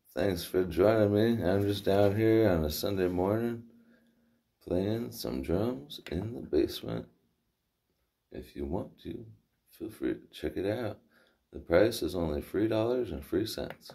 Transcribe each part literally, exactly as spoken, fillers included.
Thanks for joining me. I'm just down here on a Sunday morning playing some drums in the basement. If you want to, feel free to check it out. The price is only three dollars and three cents.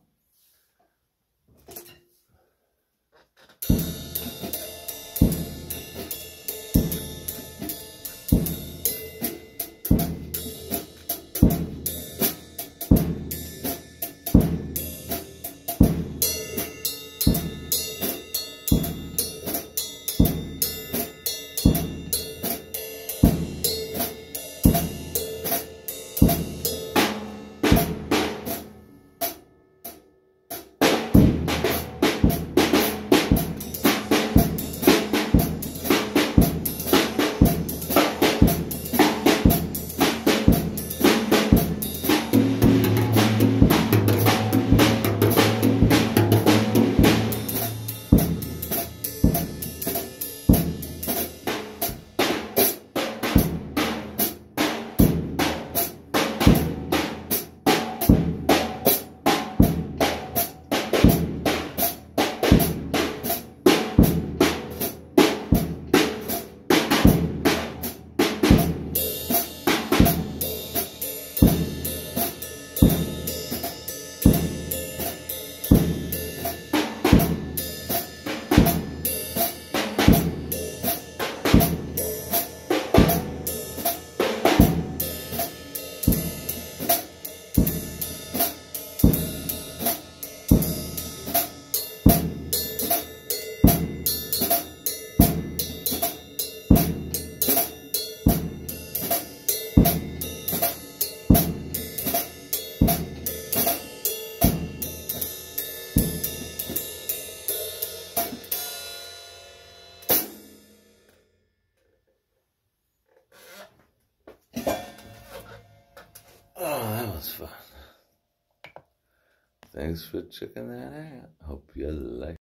Oh, that was fun. Thanks for checking that out. Hope you like